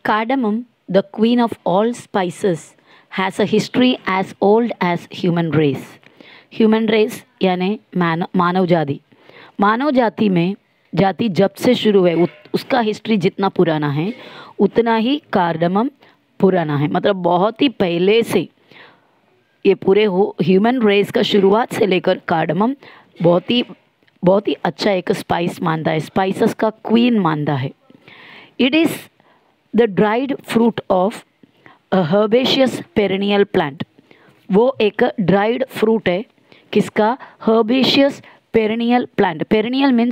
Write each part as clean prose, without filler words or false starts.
Cardamom, the queen of all spices, has a history as old as human race. Human race यानी मानव जाति। मानव जाति में जाति जब से शुरू है उसका हिस्ट्री जितना पुराना है उतना ही कार्डमम पुराना है। मतलब बहुत ही पहले से ये पूरे ह्यूमन रेस का शुरुआत से लेकर कार्डमम बहुत ही अच्छा एक स्पाइस मानता है, स्पाइसेस का क्वीन मानता है। It is the dried fruit of a herbaceous perennial plant. वो एक ड्राइड फ्रूट है किसका? Herbaceous perennial plant. Perennial means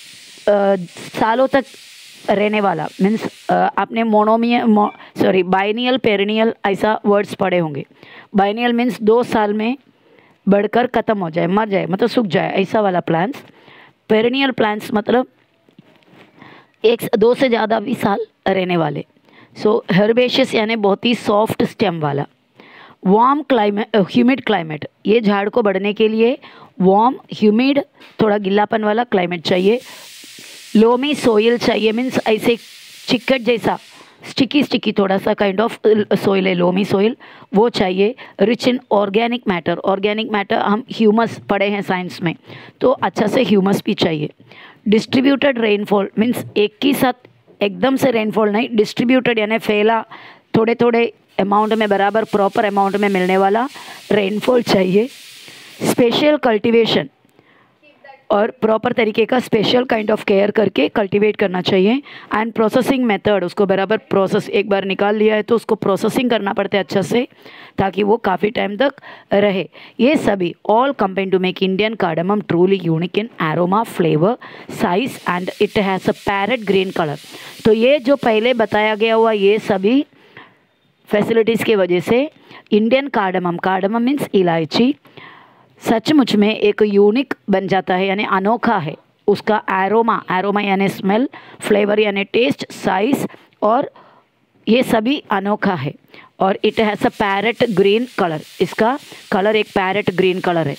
सालों तक रहने वाला, मीन्स आपने बाइनियल पेरिनियल ऐसा वर्ड्स पढ़े होंगे। बाइनियल मीन्स 2 साल में बढ़कर ख़त्म हो जाए, मर जाए, मतलब सूख जाए, ऐसा वाला प्लांट्स। पेरिनियल प्लांट्स मतलब 1-2 से ज़्यादा भी साल रहने वाले। सो हर्बेशियस यानी बहुत ही सॉफ्ट स्टेम वाला। वार्म क्लाइमेट, ह्यूमिड क्लाइमेट, ये झाड़ को बढ़ने के लिए वार्म, ह्यूमिड, थोड़ा गिल्लापन वाला क्लाइमेट चाहिए। लोमी सोइल चाहिए, मीन्स ऐसे चिकट जैसा स्टिकी थोड़ा सा काइंड ऑफ सोइल है लोमी सोइल, वो चाहिए। Rich in organic matter, organic matter हम ह्यूमस पढ़े हैं साइंस में, तो अच्छा से ह्यूमस भी चाहिए। डिस्ट्रीब्यूटेड रेनफॉल मीन्स एक ही साथ एकदम से रेनफॉल नहीं, डिस्ट्रीब्यूटेड यानी फैला, थोड़े थोड़े अमाउंट में बराबर प्रॉपर अमाउंट में मिलने वाला रेनफॉल चाहिए। स्पेशल कल्टीवेशन और प्रॉपर तरीके का स्पेशल काइंड ऑफ केयर करके कल्टीवेट करना चाहिए। एंड प्रोसेसिंग मेथड, उसको बराबर प्रोसेस, एक बार निकाल लिया है तो उसको प्रोसेसिंग करना पड़ता है अच्छा से ताकि वो काफ़ी टाइम तक रहे। ये सभी all combined to make Indian cardamom truly unique in aroma, flavour, size and it has a parrot green colour. तो ये जो पहले बताया गया हुआ ये सभी फैसिलिटीज़ की वजह से इंडियन कार्डमम, कार्डमम मीन्स इलायची, सचमुच में एक यूनिक बन जाता है, यानी अनोखा है। उसका एरोमा, एरोमा यानी स्मेल, फ्लेवर यानी टेस्ट, साइज, और ये सभी अनोखा है। और it has a parrot green colour, इसका कलर एक पैरेट ग्रीन कलर है।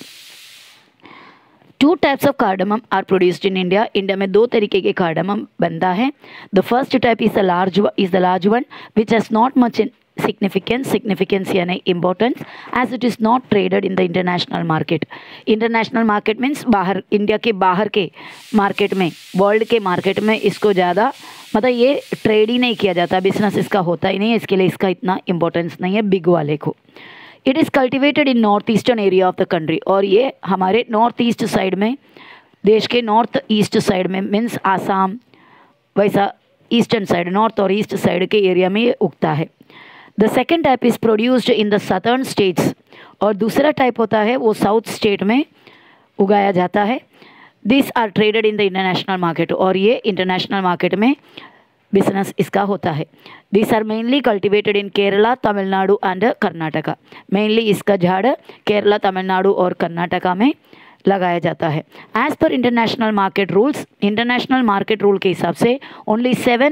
2 types of cardamom are produced in India. India में 2 तरीके के कार्डमम बनता है। The first type is the large one which has not much in significance यानी importance as it is not traded in the international market. International market means बाहर, India के बाहर के मार्केट में, वर्ल्ड के मार्केट में इसको ज़्यादा मतलब ये ट्रेड ही नहीं किया जाता, बिजनेस इसका होता ही नहीं है, इसके लिए इसका इतना इम्पोर्टेंस नहीं है बिग वाले को। It is cultivated in north eastern area of the country, और ये हमारे नॉर्थ ईस्ट साइड में, देश के नॉर्थ ईस्ट साइड में मीन्स आसाम, वैसा ईस्टर्न साइड, नॉर्थ और ईस्ट साइड के एरिया में ये उगता है। The second type is produced in the southern states, और दूसरा टाइप होता है वो साउथ स्टेट में उगाया जाता है। This are traded in the international market, और ये इंटरनेशनल मार्केट में बिजनेस इसका होता है। This are mainly cultivated in Kerala, Tamil Nadu and Karnataka. Mainly इसका झाड़ केरला, तमिलनाडु और कर्नाटका में लगाया जाता है। As per international market rules, international market rule के हिसाब से only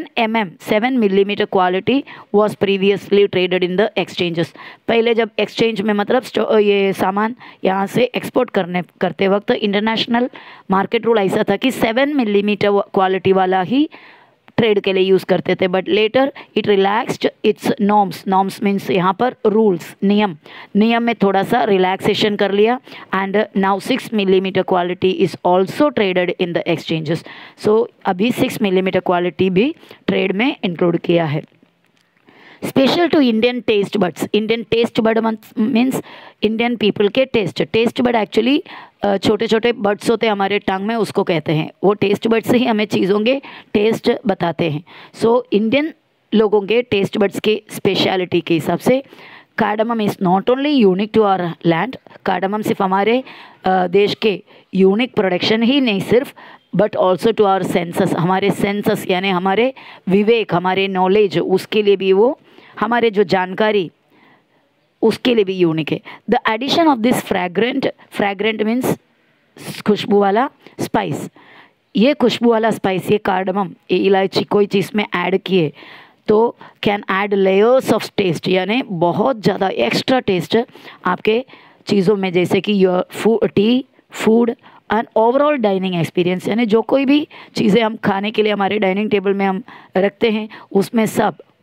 7 millimetre quality was previously traded in the exchanges. पहले जब एक्सचेंज में मतलब ये सामान यहाँ से एक्सपोर्ट करते वक्त इंटरनेशनल मार्केट रूल ऐसा था कि 7 मिलीमीटर क्वालिटी वाला ही ट्रेड के लिए यूज़ करते थे। But later it relaxed its norms means यहाँ पर रूल्स, नियम में थोड़ा सा रिलैक्सेशन कर लिया। And now 6 millimetre quality is also traded in the exchanges. So अभी 6 मिलीमीटर क्वालिटी भी ट्रेड में इंक्लूड किया है। Special to Indian taste buds, Indian taste bud means Indian people के टेस्ट बड एक्चुअली छोटे छोटे बड्स होते हैं हमारे टंग में, उसको कहते हैं। वो टेस्ट बड से ही हमें चीज़ों के टेस्ट बताते हैं। सो इंडियन लोगों के टेस्ट बड्स के स्पेशलिटी के हिसाब से cardamom is not only unique to our land, cardamom सिर्फ हमारे देश के यूनिक प्रोडक्शन ही नहीं सिर्फ, but also to our senses, हमारे सेंसस यानी हमारे विवेक, हमारे नॉलेज, उसके लिए भी वो, हमारे जो जानकारी उसके लिए भी यूनिक है। The addition of this fragrant means खुशबू वाला स्पाइस, ये खुशबू वाला स्पाइस, ये कार्डमम, ये इलायची कोई चीज़ में ऐड किए तो can add layers of taste, यानी बहुत ज़्यादा एक्स्ट्रा टेस्ट आपके चीज़ों में, जैसे कि your tea, food and overall dining experience, यानी जो कोई भी चीज़ें हम खाने के लिए हमारे डाइनिंग टेबल में हम रखते हैं उसमें सब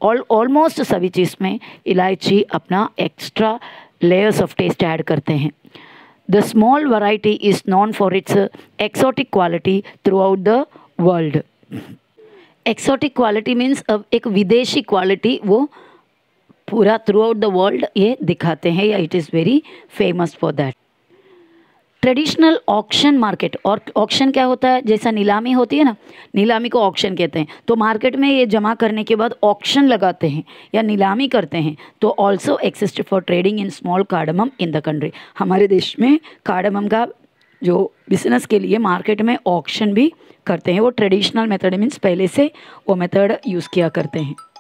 ऑलमोस्ट सभी चीज़ में इलायची अपना extra layers of taste add करते हैं। The small variety is known for its exotic quality throughout the world. Exotic quality means अब एक विदेशी क्वालिटी वो पूरा थ्रू आउट द वर्ल्ड ये दिखाते हैं, या it is very famous for that. Traditional auction market, और ऑक्शन क्या होता है, जैसा नीलामी होती है ना, नीलामी को ऑक्शन कहते हैं। तो मार्केट में ये जमा करने के बाद ऑक्शन लगाते हैं या नीलामी करते हैं। तो also exist for trading in small cardamom in the country. हमारे देश में कार्डमम का जो बिजनेस के लिए मार्केट में ऑक्शन भी करते हैं। वो ट्रेडिशनल मेथड मीन्स पहले से वो मेथड यूज़ किया करते हैं।